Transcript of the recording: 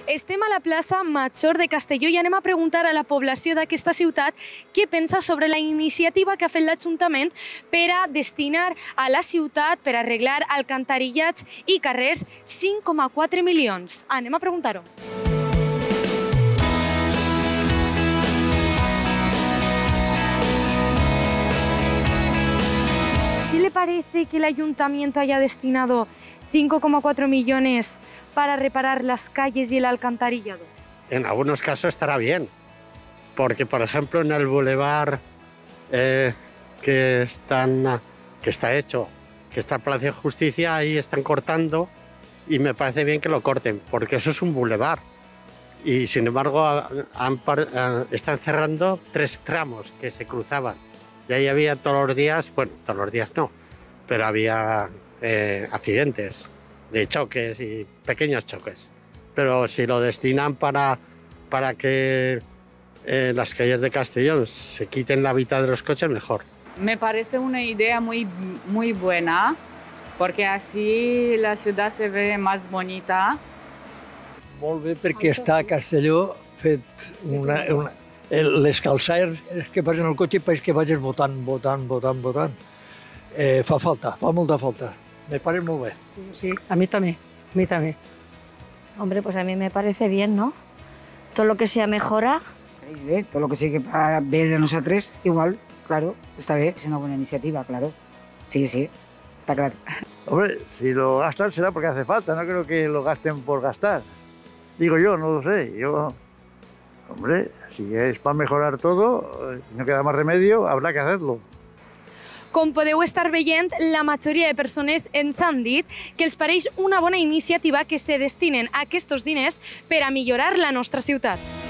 Estem a la plaça Major de Castelló i anem a preguntar a la població d'aquesta ciutat què pensa sobre la iniciativa que ha fet l'Ajuntament per a destinar a la ciutat, per arreglar alcantarillats i carrers, 5,4 milions. Anem a preguntar-ho. ¿Qué le parece que el Ayuntamiento haya destinado 5,4 millones para reparar las calles y el alcantarillado? En algunos casos estará bien, porque por ejemplo en el bulevar que está hecho, que está el Palacio de Justicia, ahí están cortando y me parece bien que lo corten, porque eso es un bulevar. Y sin embargo están cerrando 3 tramos que se cruzaban. Y ahí había todos los días, bueno, todos los días no, pero había accidentes de choques y pequeños choques. Pero si lo destinan para que las calles de Castellón se quiten la mitad de los coches, mejor. Me parece una idea muy buena, porque así la ciudad se ve más bonita. Molt bé, perquè està a Castelló fet les calçades que posen el cotxe i que vagis votant. Fa falta, fa molta falta. Me parece muy bien. Sí, a mí también, Hombre, pues a mí me parece bien, ¿no? Todo lo que sea mejora. Todo lo que sigui para ver de nosotros, igual, claro, está bien. Es una buena iniciativa, claro. Sí, está claro. Hombre, si lo gastan será porque hace falta, no creo que lo gasten por gastar. Digo yo, no lo sé. Hombre, si es para mejorar todo, no queda más remedio, habrá que hacerlo. Com podeu estar veient, la majoria de persones ens han dit que els pareix una bona iniciativa que se destinen aquests diners per a millorar la nostra ciutat.